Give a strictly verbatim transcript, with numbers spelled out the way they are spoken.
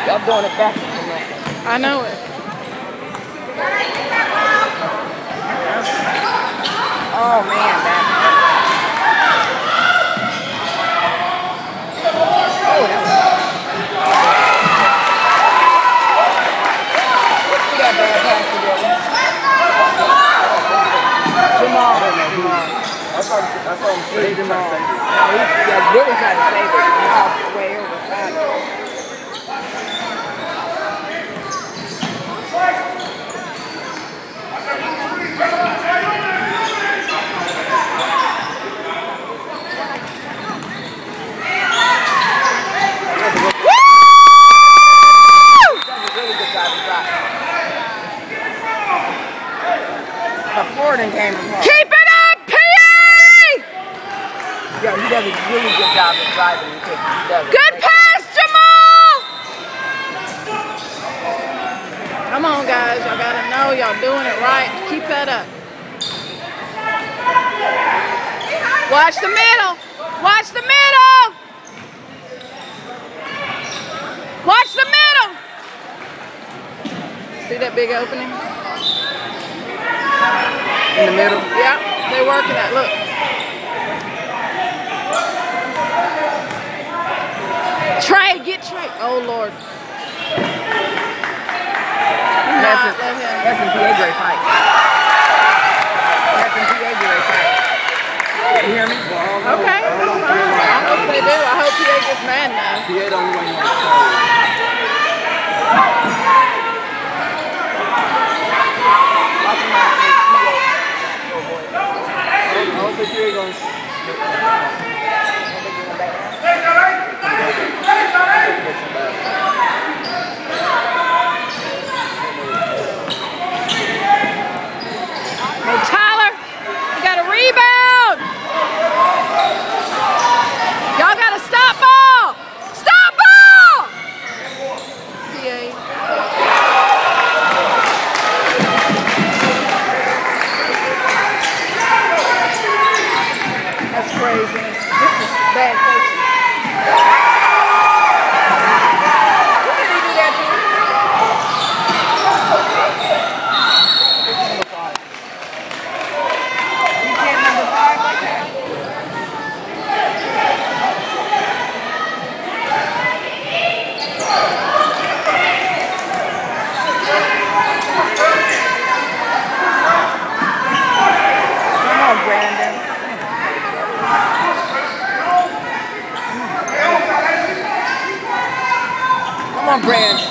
Y'all doing it back. I know it. Oh man, that. Oh, that was. We got bad pass together. Jamal. Jamal. I saw him. I saw him save Jamal. Jamal. No, he yeah, really tried to save it. He walked way over the side. Florida came apart. Keep it up, P A! Yeah, he does a really good job of driving the kick. He does. Good pass, Jamal! Come on, guys. Y'all gotta know y'all doing it right. Keep that up. Watch the middle. Watch the middle. Watch the middle. See that big opening? In the middle? Yep, they're working that. Look. Trey, get Trey. Oh, Lord. That's Not let him. that's in P A great fight. That's in P A great fight. You hear me? Okay, that's fine. I hope they do. I hope P A gets mad now. P A don't win no I don't think you're going to... Hey, Tyler, you got a rebound. Y'all got a stop ball. Stop ball. P A. That's crazy. This is bad coaching. What did he do that to? You can't number five like that? Come on, Brandon. Come on, Brandon.